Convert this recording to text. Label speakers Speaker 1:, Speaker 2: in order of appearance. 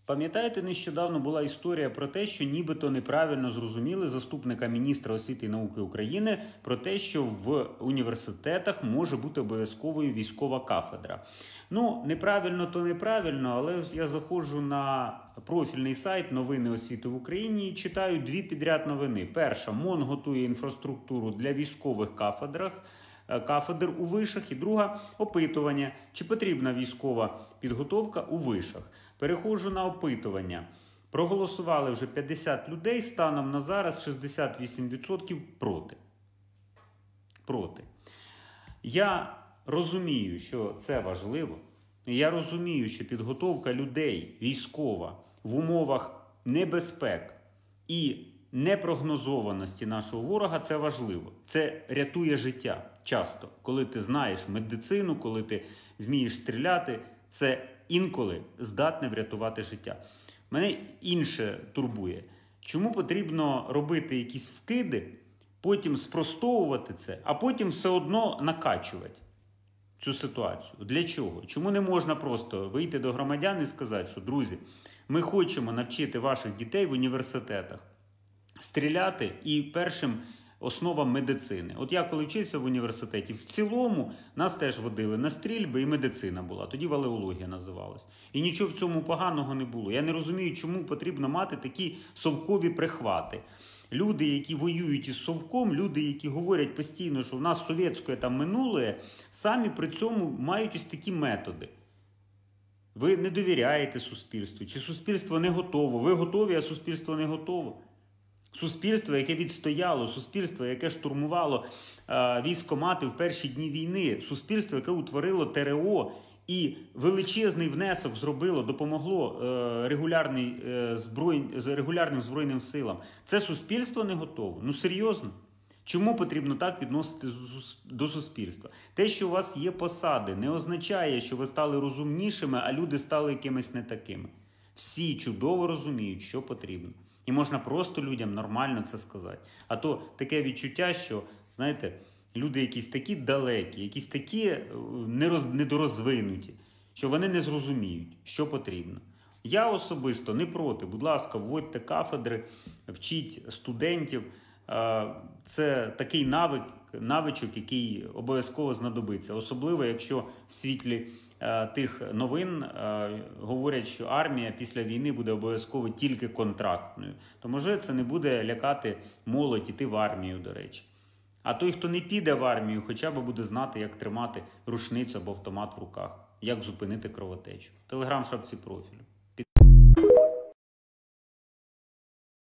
Speaker 1: Пам'ятаєте, нещодавно була історія про те, що нібито неправильно зрозуміли заступника міністра освіти і науки України про те, що в університетах може бути обов'язковою військова кафедра. Ну, неправильно то неправильно, але я заходжу на профільний сайт «Новини освіти в Україні» і читаю дві підряд новини. Перша – МОН готує інфраструктуру для військових кафедр у вишах, і друга – опитування, чи потрібна військова підготовка у вишах. Переходжу на опитування. Проголосували вже 50 людей, станом на зараз 68% проти. Проти. Я розумію, що це важливо. Я розумію, що підготовка людей військова в умовах небезпек і непрогнозованості нашого ворога – це важливо. Це рятує життя часто. Коли ти знаєш медицину, коли ти вмієш стріляти, це інколи здатне врятувати життя. Мене інше турбує. Чому потрібно робити якісь вкиди, потім спростовувати це, а потім все одно накачувати цю ситуацію? Для чого? Чому не можна просто вийти до громадян і сказати, що, друзі, ми хочемо навчити ваших дітей в університетах стріляти і першим основам медицини. От я коли вчився в університеті, в цілому нас теж водили на стрільби, і медицина була. Тоді валеологія називалась. І нічого в цьому поганого не було. Я не розумію, чому потрібно мати такі совкові прихвати. Люди, які воюють із совком, люди, які говорять постійно, що в нас совєтське там минуле, самі при цьому мають ось такі методи. Ви не довіряєте суспільству, чи суспільство не готово. Ви готові, а суспільство не готово. Суспільство, яке відстояло, суспільство, яке штурмувало військкомати в перші дні війни, суспільство, яке утворило ТРО і величезний внесок зробило, допомогло регулярним Збройним силам. Це суспільство не готове? Ну серйозно? Чому потрібно так відноситися до суспільства? Те, що у вас є посади, не означає, що ви стали розумнішими, а люди стали якимись не такими. Всі чудово розуміють, що потрібно. І можна просто людям нормально це сказати. А то таке відчуття, що, знаєте, люди якісь такі далекі, якісь такі недорозвинуті, що вони не зрозуміють, що потрібно. Я особисто не проти. Будь ласка, вводьте кафедри, вчіть студентів. Це такий навичок, який обов'язково знадобиться. Особливо, якщо в світлі тих новин говорять, що армія після війни буде обов'язково тільки контрактною. То може це не буде лякати молодь іти в армію, до речі. А той, хто не піде в армію, хоча б буде знати, як тримати рушницю або автомат в руках, як зупинити кровотечу. Телеграм в шапці профілю.